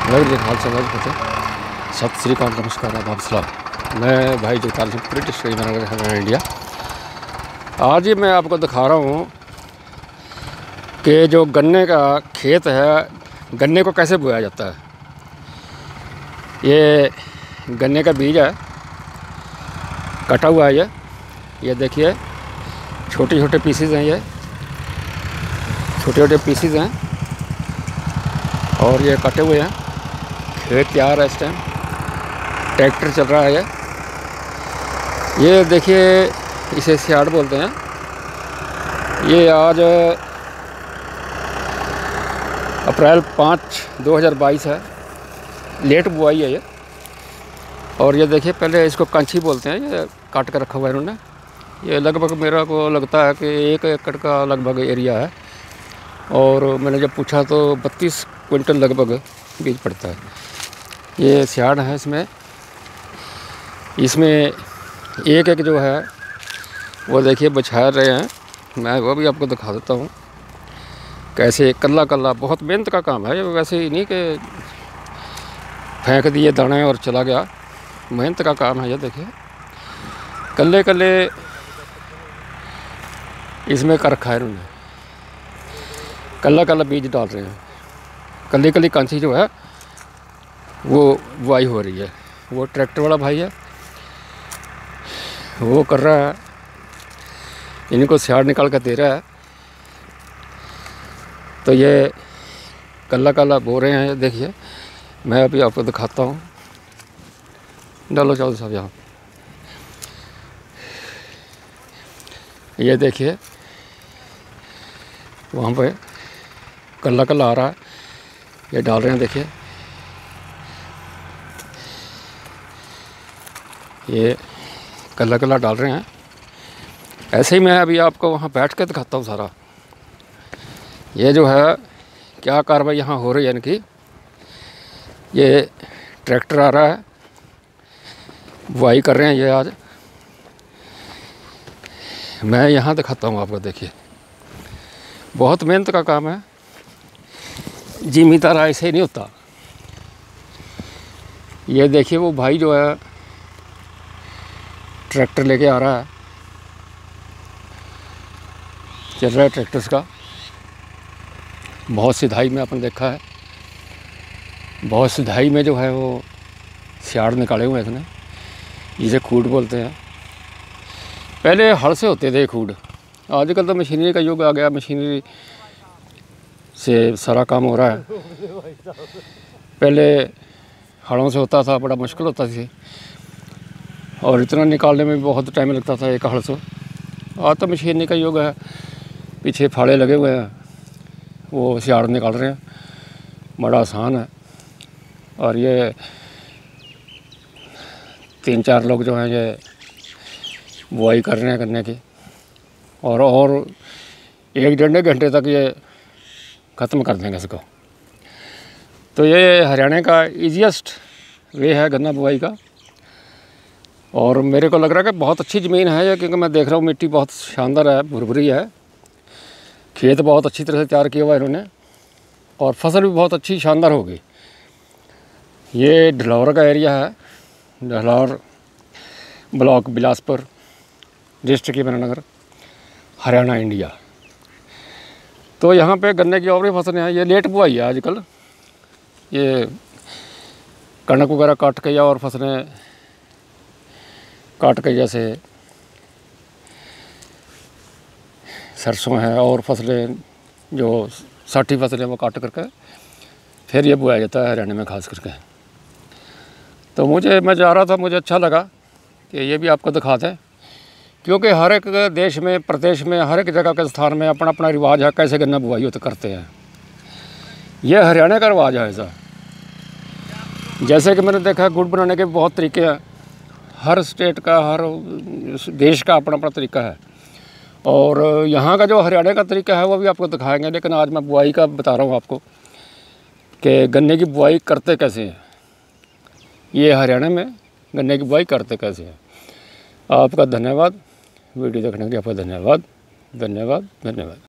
वाहिगुरू जी का खालसा वाहिगुरू जी की फतेह। सत श्री अकाल, नमस्कार, आदाब, सलाम। मैं भाई जगतार सिंह, डिस्ट्रिक्ट ईमाननगर, हरियाणा, इंडिया। आज ही मैं आपको दिखा रहा हूँ कि जो गन्ने का खेत है, गन्ने को कैसे बोया जाता है। ये गन्ने का बीज है, कटा हुआ है। ये देखिए, छोटे छोटे पीसीज हैं। ये छोटे छोटे पीसीज हैं और ये कटे हुए हैं। खेत तैयार है। इस टाइम ट्रैक्टर चल रहा है। ये देखिए, इसे सियाड़ बोलते हैं। ये आज अप्रैल 5, 2022 है। लेट बुआई है ये। और ये देखिए, पहले इसको कंची बोलते हैं। ये काट कर रखा हुआ है इन्होंने। ये लगभग मेरा को लगता है कि 1 एकड़ का लगभग एरिया है। और मैंने जब पूछा तो 32 क्विंटल लगभग बीज पड़ता है। ये सियाड़ है। इसमें एक एक जो है वो देखिए बछा रहे हैं। मैं वो भी आपको दिखा देता हूँ कैसे कल्ला कल्ला। बहुत मेहनत का काम है ये। वैसे ही नहीं कि फेंक दिए दाने और चला गया। मेहनत का काम है ये। देखिए, कल्ले कल्ले इसमें कर रखा है इन्होंने। कल्ला कल्ला बीज डाल रहे हैं। कल्ली कल्ली कांची जो है वो बुआई हो रही है। वो ट्रैक्टर वाला भाई है, वो कर रहा है। इनको सियाड़ निकाल कर दे रहा है। तो ये कल्ला कल्ला बो रहे हैं। ये देखिए, मैं अभी आपको दिखाता हूँ। डालो चौधरी साहब यहाँ। ये देखिए, वहाँ पे कल्ला कल्ला आ रहा है। ये डाल रहे हैं। देखिए, ये कल्ला कल्ला डाल रहे हैं। ऐसे ही मैं अभी आपको वहाँ बैठ के दिखाता हूँ सारा। ये जो है क्या कार्रवाई यहाँ हो रही है इनकी। ये ट्रैक्टर आ रहा है, बुआई कर रहे हैं ये आज। मैं यहाँ दिखाता हूँ आपको। देखिए, बहुत मेहनत का काम है। जिम्मेदार ऐसे ही नहीं होता। ये देखिए, वो भाई जो है ट्रैक्टर लेके आ रहा है। चल रहा है ट्रैक्टर्स का। बहुत सिधाई में अपन देखा है। बहुत सिधाई में जो है वो सियाड़ निकाले हुए हैं इसने। जिसे खूड बोलते हैं। पहले हल से होते थे खूड। आजकल तो मशीनरी का युग आ गया। मशीनरी से सारा काम हो रहा है। पहले हलों से होता था, बड़ा मुश्किल होता थी और इतना निकालने में भी बहुत टाइम लगता था एक हल से। आज तो मशीनरी का युग है। पीछे फाड़े लगे हुए हैं, वो सियाड़ निकाल रहे हैं। बड़ा आसान है। और ये 3-4 लोग जो हैं ये बुआई कर रहे हैं गन्ने की। और 1-1.5 घंटे तक ये ख़त्म कर देंगे इसको। तो ये हरियाणा का ईजीएस्ट वे है गन्ना बुआई का। और मेरे को लग रहा है कि बहुत अच्छी ज़मीन है ये, क्योंकि मैं देख रहा हूँ मिट्टी बहुत शानदार है, भुरभुरी है। खेत बहुत अच्छी तरह से तैयार किया हुआ है इन्होंने। और फसल भी बहुत अच्छी शानदार होगी। ये ढलौर का एरिया है। Dhalaur block, Bilaspur district Imannagar, Haryana, India. तो यहाँ पे गन्ने की और भी फसलें हैं। ये लेट बुआई है आजकल। ये कणक वगैरह काट के या और फसलें काट के, जैसे सरसों है और फसलें जो 60 फसलें वो काट करके फिर ये बुआया जाता है हरियाणा में खास करके। तो मैं जा रहा था, मुझे अच्छा लगा कि ये भी आपको दिखा दें। क्योंकि हर एक देश में, प्रदेश में, हर एक जगह के स्थान में अपना अपना रिवाज है कैसे गन्ना बुआई होते करते हैं। ये हरियाणा का रिवाज है ऐसा। जैसे कि मैंने देखा, गुड़ बनाने के बहुत तरीके हैं। हर स्टेट का, हर देश का अपना अपना तरीका है। और यहाँ का जो हरियाणा का तरीका है वो भी आपको दिखाएंगे। लेकिन आज मैं बुआई का बता रहा हूँ आपको कि गन्ने की बुआई करते कैसे हैं। ये हरियाणा में गन्ने की बुआई करते कैसे हैं। आपका धन्यवाद। वीडियो देखने के लिए आपका धन्यवाद।